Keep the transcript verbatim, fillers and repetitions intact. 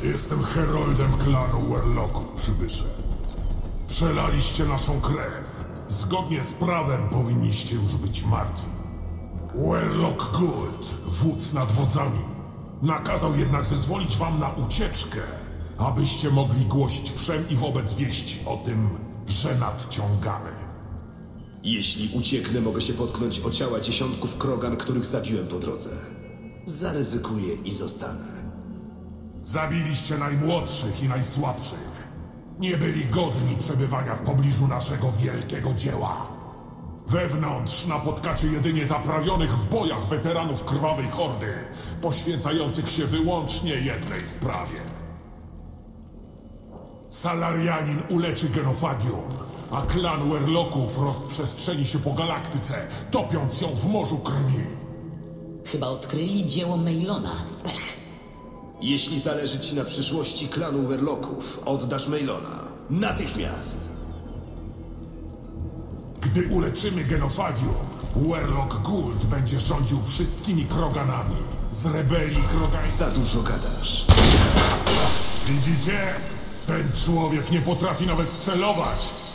Jestem heroldem klanu Warlocków, przybysze. Przelaliście naszą krew. Zgodnie z prawem powinniście już być martwi. Warlock Gould, wódz nad wodzami, nakazał jednak zezwolić wam na ucieczkę, abyście mogli głosić wszem i wobec wieści o tym, że nadciągamy. Jeśli ucieknę, mogę się potknąć o ciała dziesiątków krogan, których zabiłem po drodze. Zaryzykuję i zostanę. Zabiliście najmłodszych i najsłabszych. Nie byli godni przebywania w pobliżu naszego wielkiego dzieła. Wewnątrz napotkacie jedynie zaprawionych w bojach weteranów Krwawej Hordy, poświęcających się wyłącznie jednej sprawie. Salarianin uleczy genofagium, a klan Warlocków rozprzestrzeni się po galaktyce, topiąc ją w morzu krwi. Chyba odkryli dzieło Maelona. Pech. Jeśli zależy ci na przyszłości klanu Warlocków, oddasz Maelona. Natychmiast! Gdy uleczymy genofagium, Warlock Gould będzie rządził wszystkimi kroganami. Z rebelii krogańskiej. Za dużo gadasz. Widzicie? Ten człowiek nie potrafi nawet celować,